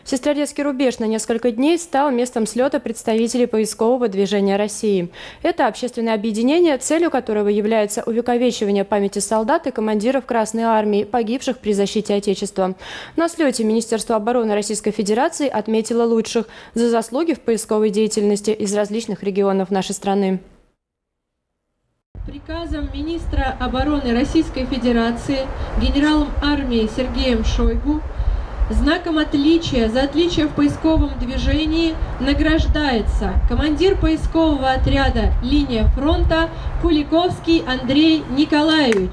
Сестрорецкий рубеж на несколько дней стал местом слета представителей поискового движения России. Это общественное объединение, целью которого является увековечивание памяти солдат и командиров Красной Армии, погибших при защите Отечества. На слете Министерство обороны Российской Федерации отметило лучших за заслуги в поисковой деятельности из различных регионов нашей страны. Приказом министра обороны Российской Федерации генералом армии Сергеем Шойгу знаком отличия за отличие в поисковом движении награждается командир поискового отряда «Линия фронта» Куликовский Андрей Николаевич.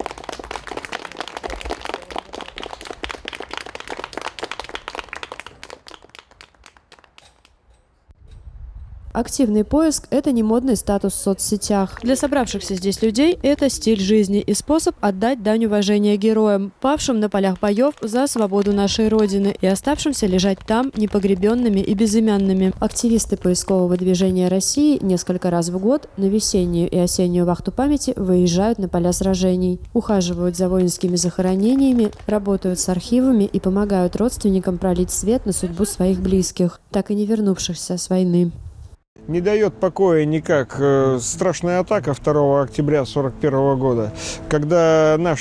Активный поиск – это не модный статус в соцсетях. Для собравшихся здесь людей это стиль жизни и способ отдать дань уважения героям, павшим на полях боев за свободу нашей Родины и оставшимся лежать там непогребенными и безымянными. Активисты поискового движения России несколько раз в год на весеннюю и осеннюю вахту памяти выезжают на поля сражений, ухаживают за воинскими захоронениями, работают с архивами и помогают родственникам пролить свет на судьбу своих близких, так и не вернувшихся с войны. Не дает покоя никак страшная атака 2 октября 1941 года, когда наш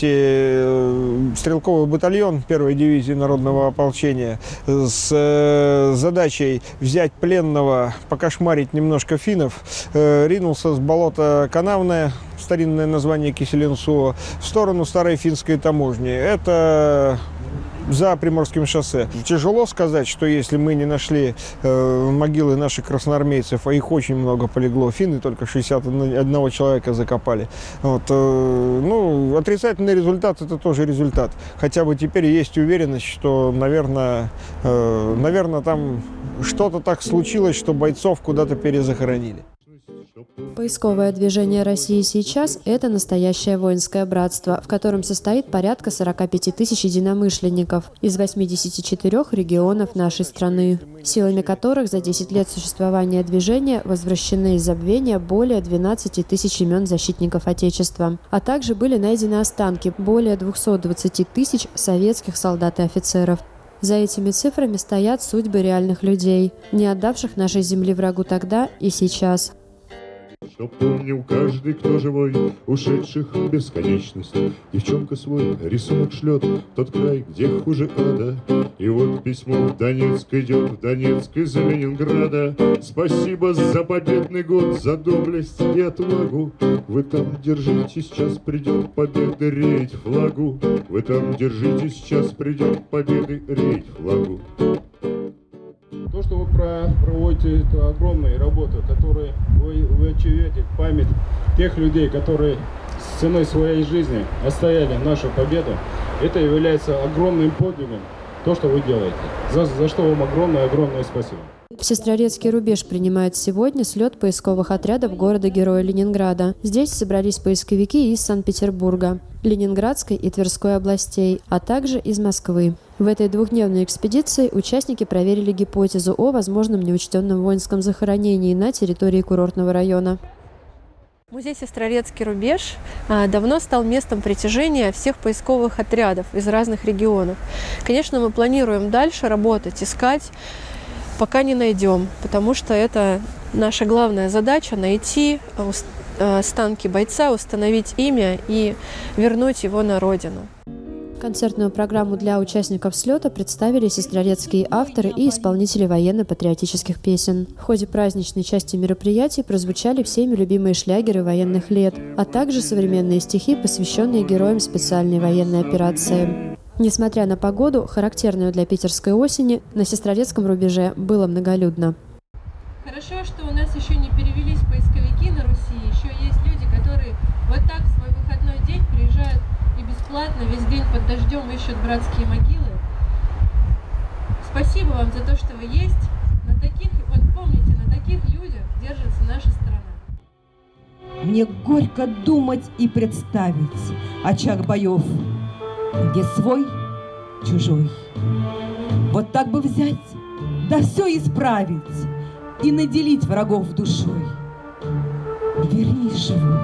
3-й стрелковый батальон 1-й дивизии народного ополчения с задачей взять пленного, покошмарить немножко финнов, ринулся с болота Канавное, старинное название Киселенцова, в сторону старой финской таможни. Это за Приморским шоссе. Тяжело сказать, что если мы не нашли могилы наших красноармейцев, а их очень много полегло, финны только 61 человека закопали. Вот, ну, отрицательный результат – это тоже результат. Хотя бы теперь есть уверенность, что, наверное, там что-то так случилось, что бойцов куда-то перезахоронили. Поисковое движение России сейчас – это настоящее воинское братство, в котором состоит порядка 45 тысяч единомышленников из 84 регионов нашей страны, силами которых за 10 лет существования движения возвращены из забвения более 12 тысяч имен защитников Отечества, а также были найдены останки более 220 тысяч советских солдат и офицеров. За этими цифрами стоят судьбы реальных людей, не отдавших нашей земли врагу тогда и сейчас. Что помнил каждый, кто живой, ушедших в бесконечность. Девчонка свой рисунок шлет, тот край, где хуже ада. И вот письмо в Донецк идет, в Донецк из Ленинграда. Спасибо за победный год, за доблесть и отвагу. Вы там держитесь, сейчас придет победы реять флагу. Вы там держитесь, сейчас придет победы реять флагу. То, что вы проводите эту огромную работу, которую вы очевидите память тех людей, которые с ценой своей жизни отстояли нашу победу, это является огромным подвигом, то, что вы делаете. За что вам огромное спасибо. Сестрорецкий рубеж принимает сегодня слет поисковых отрядов города-героя Ленинграда. Здесь собрались поисковики из Санкт-Петербурга, Ленинградской и Тверской областей, а также из Москвы. В этой двухдневной экспедиции участники проверили гипотезу о возможном неучтенном воинском захоронении на территории курортного района. Музей «Сестрорецкий рубеж» давно стал местом притяжения всех поисковых отрядов из разных регионов. Конечно, мы планируем дальше работать, искать, пока не найдем, потому что это наша главная задача – найти останки бойца, установить имя и вернуть его на родину. Концертную программу для участников слета представили сестрорецкие авторы и исполнители военно-патриотических песен. В ходе праздничной части мероприятий прозвучали всеми любимые шлягеры военных лет, а также современные стихи, посвященные героям специальной военной операции. Несмотря на погоду, характерную для питерской осени, на Сестрорецком рубеже было многолюдно. Хорошо, что у нас еще не перевелись поисковики на Руси, еще есть люди, которые вот так в свой выходной день приезжают и бесплатно весь день под дождем ищут братские могилы. Спасибо вам за то, что вы есть. На таких, вот помните, на таких людях держится наша страна. Мне горько думать и представить очаг боев, где свой, чужой. Вот так бы взять, да все исправить и наделить врагов душой. Вернись живой.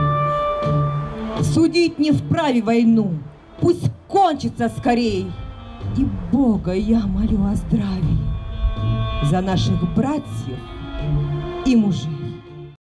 Судить не вправе войну, пусть кончится скорей. И Бога я молю о здравии за наших братьев и мужей.